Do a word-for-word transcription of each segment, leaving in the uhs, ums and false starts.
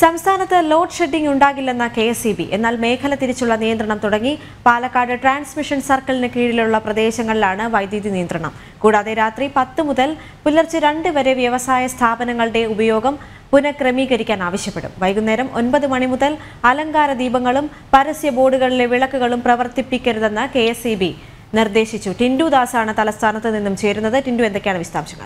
സംസ്ഥാനത്ത് load shedding ഉണ്ടാകില്ലെന്ന K S E B എന്നാൽ മേഖല തിരിച്ചുള്ള നിയന്ത്രണം തുടങ്ങി. പാലക്കാട് ട്രാൻസ്മിഷൻ സർക്കിളിന് കീഴിലുള്ള പ്രദേശങ്ങളിലാണ് വൈദ്യുതി നിയന്ത്രണം. കൂടാതെ രാത്രി പത്ത് മുതൽ പുലർച്ചെ രണ്ട് വരെ വ്യവസായ സ്ഥാപനങ്ങളുടെ ഉപയോഗം പുനഃക്രമീകരിക്കാൻ ആവശ്യപ്പെടും. വൈകുന്നേരം ഒൻപത് മണി മുതൽ അലങ്കാര ദീപങ്ങളും പരസ്യ ബോർഡുകളിലെ വിളക്കുകളും പ്രവർത്തിപ്പിക്കരുതെന്ന് കെ എസ് ഇ ബി നിർദ്ദേശിച്ചു. ടിൻഡു ദാസാണ് തലസ്ഥാനത്ത് നിന്നും ചേരുന്നത്. ടിൻഡു, എന്തൊക്കെയാണ് വിശദാംശങ്ങൾ?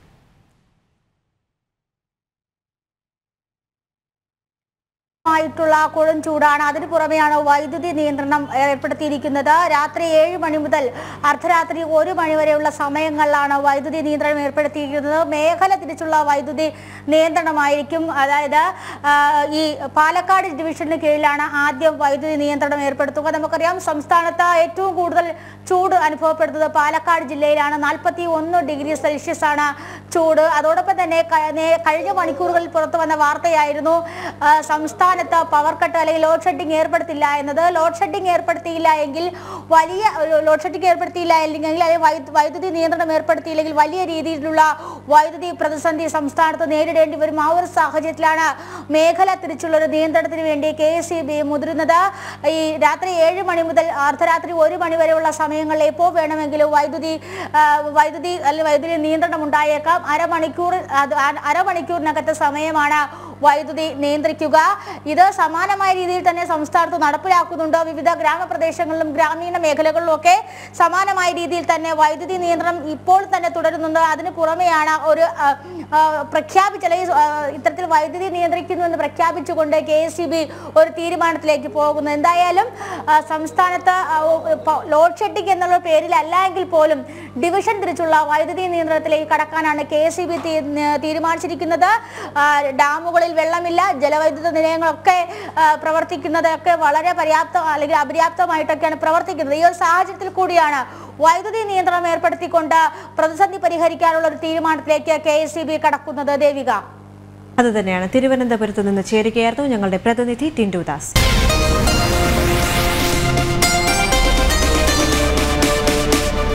ായിട്ടുള്ള കൊടും ചൂടാണ്. അതിനു പുറമെയാണ് വൈദ്യുതി നിയന്ത്രണം ഏർപ്പെടുത്തിയിരിക്കുന്നത്. രാത്രി ഏഴ് മണി മുതൽ അർദ്ധരാത്രി ഒരു മണി വരെയുള്ള സമയങ്ങളിലാണ് വൈദ്യുതി നിയന്ത്രണം ഏർപ്പെടുത്തിയിരിക്കുന്നത്. മേഖല തിരിച്ചുള്ള വൈദ്യുതി നിയന്ത്രണമായിരിക്കും. അതായത് ഈ പാലക്കാട് ഡിവിഷന് കീഴിലാണ് ആദ്യം വൈദ്യുതി നിയന്ത്രണം ഏർപ്പെടുത്തുക. നമുക്കറിയാം, സംസ്ഥാനത്ത് ഏറ്റവും കൂടുതൽ ചൂട് അനുഭവപ്പെടുന്നത് പാലക്കാട് ജില്ലയിലാണ്. നാൽപ്പത്തി ഒന്ന് ഡിഗ്രി സെൽഷ്യസ് ആണ് ചൂട്. അതോടൊപ്പം തന്നെ കഴിഞ്ഞ മണിക്കൂറുകളിൽ പുറത്തു വന്ന വാർത്തയായിരുന്നു സംസ്ഥാന പവർ കട്ട് അല്ലെങ്കിൽ ലോഡ് ഷെഡിംഗ് ഏർപ്പെടുത്തില്ല എന്നത്. ലോഡ് ഷെഡിംഗ് ഏർപ്പെടുത്തിയില്ല എങ്കിൽ വലിയ ലോഡ് ഷെഡിംഗ് ഏർപ്പെടുത്തിയില്ല അല്ലെങ്കിൽ വൈദ്യുതി നിയന്ത്രണം ഏർപ്പെടുത്തിയില്ലെങ്കിൽ വലിയ രീതിയിലുള്ള വൈദ്യുതി പ്രതിസന്ധി സംസ്ഥാനത്ത് നേരിടേണ്ടി വരും. ആ ഒരു സാഹചര്യത്തിലാണ് മേഖല തിരിച്ചുള്ള ഒരു നിയന്ത്രണത്തിന് വേണ്ടി കെ എസ് ഇ ബി മുതിരുന്നത്. ഈ രാത്രി ഏഴ് മണി മുതൽ അർദ്ധരാത്രി ഒരു മണി വരെയുള്ള സമയങ്ങളിൽ എപ്പോൾ വേണമെങ്കിലും വൈദ്യുതി വൈദ്യുതി അല്ലെങ്കിൽ വൈദ്യുതി നിയന്ത്രണം ഉണ്ടായേക്കാം. അരമണിക്കൂർ അരമണിക്കൂറിനകത്തെ സമയമാണ് വൈദ്യുതി നിയന്ത്രിക്കുക. ഇത് സമാനമായ രീതിയിൽ തന്നെ സംസ്ഥാനത്ത് നടപ്പിലാക്കുന്നുണ്ട്. വിവിധ ഗ്രാമപ്രദേശങ്ങളിലും ഗ്രാമീണ മേഖലകളിലും ഒക്കെ സമാനമായ രീതിയിൽ തന്നെ വൈദ്യുതി നിയന്ത്രണം ഇപ്പോൾ തന്നെ തുടരുന്നുണ്ട്. അതിന് പുറമെയാണ് ഒരു പ്രഖ്യാപിച്ച അല്ലെങ്കിൽ ഇത്തരത്തിൽ വൈദ്യുതി നിയന്ത്രിക്കുന്നു എന്ന് പ്രഖ്യാപിച്ചുകൊണ്ട് കെ എസ് ഇ ബി ഒരു തീരുമാനത്തിലേക്ക് പോകുന്നത്. എന്തായാലും സംസ്ഥാനത്ത് ലോഡ് ഷെഡിംഗ് എന്നുള്ള പേരിലല്ല എങ്കിൽ പോലും ഡിവിഷൻ തിരിച്ചുള്ള വൈദ്യുതി നിയന്ത്രണത്തിലേക്ക് കടക്കാനാണ് കെ എസ് ഇ ബി തീരുമാനിച്ചിരിക്കുന്നത്. ഡാമുകളിൽ വെള്ളമില്ല, ജലവൈദ്യുത നിലയങ്ങളൊക്കെ പ്രവർത്തിക്കുന്നതൊക്കെ വളരെ പര്യാപ്തം അല്ലെങ്കിൽ അപര്യാപ്തമായിട്ടൊക്കെയാണ് പ്രവർത്തിക്കുന്നത്. ഈ ഒരു സാഹചര്യത്തിൽ കൂടിയാണ് വൈദ്യുതി നിയന്ത്രണം ഏർപ്പെടുത്തിക്കൊണ്ട് പ്രതിസന്ധി പരിഹരിക്കാനുള്ള ഒരു തീരുമാനത്തിലേക്ക് കെ എസ് ഇ ബി കടക്കുന്നത്. ദേവിക, അതുതന്നെയാണ്. തിരുവനന്തപുരത്ത് നിന്ന് ചേരുകയായിരുന്നു ഞങ്ങളുടെ പ്രതിനിധി ടിൻഡു ദാസ്.